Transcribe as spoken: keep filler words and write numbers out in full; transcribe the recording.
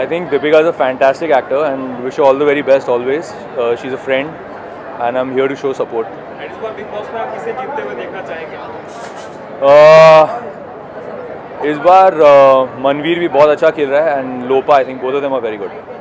I think Deepika is a fantastic actor and wish her all the very best always. Uh, she's a friend and I'm here to show support. And इस बार big boss में आप किसे जीतते हुए देखना चाहेंगे? Uh, इस बार uh, Manveer भी बहुत अच्छा खेल रहा है and Lopa, I think both of them are very good.